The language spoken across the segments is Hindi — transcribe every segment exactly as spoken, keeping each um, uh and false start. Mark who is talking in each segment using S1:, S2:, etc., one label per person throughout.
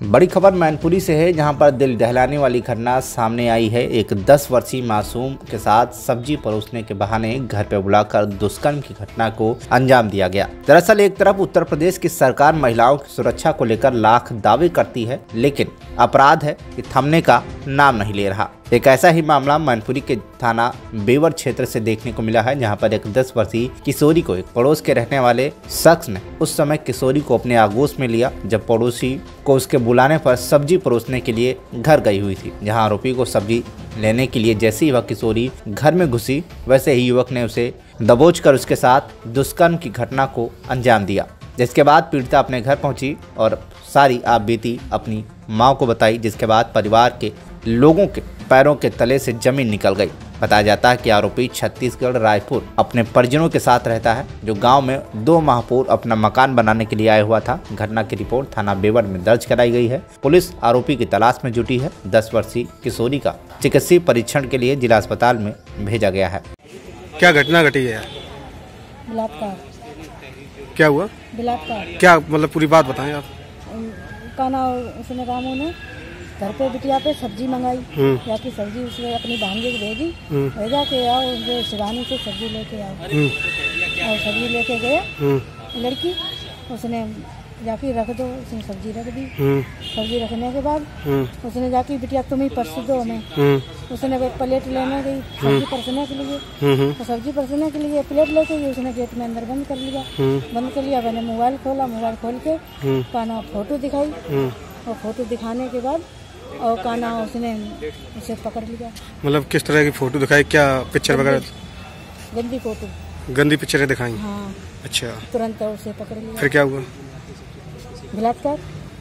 S1: बड़ी खबर मैनपुरी से है, जहां पर दिल दहलाने वाली घटना सामने आई है। एक दस वर्षीय मासूम के साथ सब्जी परोसने के बहाने घर पर बुलाकर दुष्कर्म की घटना को अंजाम दिया गया। दरअसल एक तरफ उत्तर प्रदेश की सरकार महिलाओं की सुरक्षा को लेकर लाख दावे करती है, लेकिन अपराध है कि थमने का नाम नहीं ले रहा। एक ऐसा ही मामला मैनपुरी के थाना बेवर क्षेत्र से देखने को मिला है, जहां पर एक दस वर्षीय किशोरी को एक पड़ोस के रहने वाले शख्स ने उस समय किशोरी को अपने आगोश में लिया, जब पड़ोसी को उसके बुलाने पर सब्जी परोसने के लिए घर गई हुई थी। जहां आरोपी को सब्जी लेने के लिए जैसे ही वह किशोरी घर में घुसी, वैसे ही युवक ने उसे दबोचकर उसके साथ दुष्कर्म की घटना को अंजाम दिया। जिसके बाद पीड़िता अपने घर पहुंची और सारी आप बीती अपनी मां को बताई, जिसके बाद परिवार के लोगों के पैरों के तले से जमीन निकल गई। बताया जाता है कि आरोपी छत्तीसगढ़ रायपुर अपने परिजनों के साथ रहता है, जो गांव में दो माह पूर्व अपना मकान बनाने के लिए आया हुआ था। घटना की रिपोर्ट थाना बेवर में दर्ज कराई गई है। पुलिस आरोपी की तलाश में जुटी है। दस वर्षीय किशोरी का चिकित्सीय परीक्षण के लिए जिला अस्पताल में भेजा गया है।
S2: क्या घटना घटी है?
S3: बलात्कार।
S2: क्या हुआ?
S3: बलात्कार।
S2: क्या मतलब पूरी बात बताएं आप।
S3: काना उसने रामू ने घर पे बिटिया पे सब्जी मंगाई, या कि सब्जी उसने अपनी भांजे को भेजी, भेजा के आओ जो शिवानी से सब्जी लेके आओ, और सब्जी लेके गया लड़की, उसने जाके रख दो, उसने सब्जी रख दी। सब्जी रखने के बाद उसने जाके बिटिया तुम ही परस दो हमें, उसने प्लेट लेने गई सब्जी परसने के लिए, तो सब्जी परसने के लिए प्लेट लेके गई, उसने गेट में अंदर बंद कर लिया। बंद कर लिया, मैंने मोबाइल खोला, मोबाइल खोल के काना फोटो दिखाई, और फोटो दिखाने के बाद और काना उसने उसे पकड़ लिया। मतलब
S2: किस तरह की फोटो दिखाई? क्या पिक्चर वगैरह?
S3: गंदी फोटो,
S2: गंदी पिक्चरें दिखाई?
S3: हाँ।
S2: अच्छा,
S3: तुरंत उसे पकड़ लिया।
S2: फिर क्या हुआ?
S3: बलात्कार।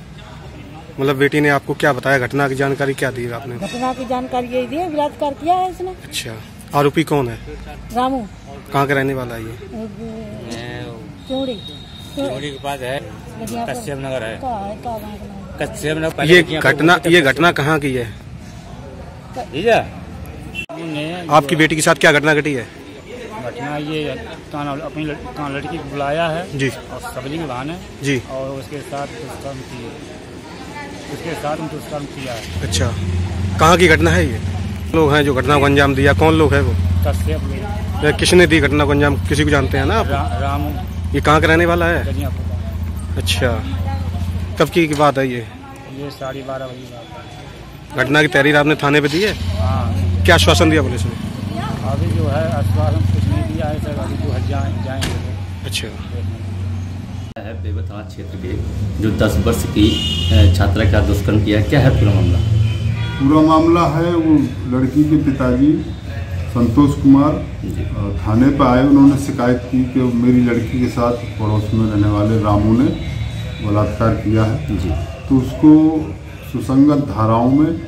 S2: मतलब बेटी ने आपको क्या बताया? घटना की जानकारी क्या दी आपने?
S3: घटना की जानकारी यही दी है, बलात्कार किया है इसने।
S2: अच्छा, आरोपी कौन है?
S3: रामू।
S2: कहाँ का रहने वाला है ये?
S3: चौड़ी
S4: चौड़ी के पास है, कश्यप नगर है। कश्यप नगर।
S2: ये घटना ये घटना कहाँ की है? आपकी बेटी के साथ क्या घटना घटी है?
S4: घटना ये काना अपनी लड़की को बुलाया है
S2: जी,
S4: और सब्जी के बहाने जी, और उसके साथ दुष्कर्म किए उसके साथ दुष्कर्म किया है।
S2: अच्छा, कहाँ की घटना है ये? लोग हैं जो घटना को अंजाम दिया, कौन लोग है वो?
S4: कश्यप।
S2: किसने दी घटना को अंजाम? किसी को जानते हैं ना आप?
S4: रा, रामू।
S2: ये कहाँ का रहने वाला है? अच्छा, कब की बात है ये?
S4: ये साढ़े बारह बजे बात।
S2: घटना की तहरीर आपने थाने पे दी है?
S4: हाँ।
S2: क्या आश्वासन दिया पुलिस ने?
S4: अभी जो है आश्वासन कुछ नहीं दिया है सर, अभी जो है जाए जाएंगे।
S2: अच्छा,
S5: है बेवर थाना क्षेत्र के जो दस वर्ष की छात्रा का दुष्कर्म किया, क्या है पूरा मामला?
S6: पूरा मामला है, वो लड़की के पिताजी संतोष कुमार थाने पर आए। उन्होंने शिकायत की कि मेरी लड़की के साथ पड़ोस में रहने वाले रामू ने बलात्कार किया है जी। तो उसको सुसंगत धाराओं में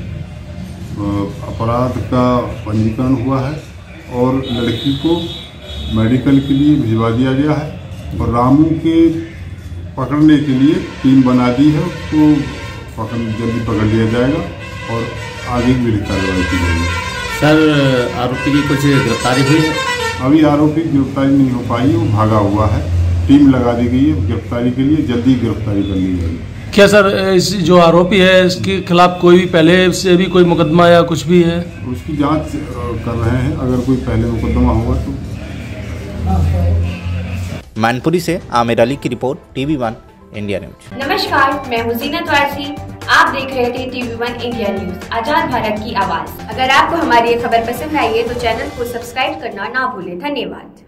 S6: अपराध का पंजीकरण हुआ है और लड़की को मेडिकल के लिए भिजवा दिया गया है, और रामू के पकड़ने के लिए टीम बना दी है। उसको पकड़ जल्दी पकड़ लिया जाएगा और आगे की कार्रवाई की जाएगी।
S5: सर, आरोपी की कुछ गिरफ्तारी हुई है?
S6: अभी आरोपी गिरफ्तारी नहीं हो पाई, वो भागा हुआ है। टीम लगा दी गई है गिरफ्तारी के लिए, जल्दी गिरफ्तारी कर ली जाएगी।
S7: क्या सर, इस जो आरोपी है इसके खिलाफ कोई भी पहले से भी कोई मुकदमा या कुछ भी है?
S6: उसकी जांच कर रहे हैं, अगर कोई पहले मुकदमा हुआ तो।
S1: मैनपुरी से आमिर अली की report, TV one India news.
S8: नमस्कार, मैं हूँ ज़ीनत वारसी। आप देख रहे थे टीवी वन इंडिया न्यूज, आजाद भारत की आवाज। अगर आपको हमारी ये खबर पसंद आई है तो चैनल को सब्सक्राइब करना ना भूलें। धन्यवाद।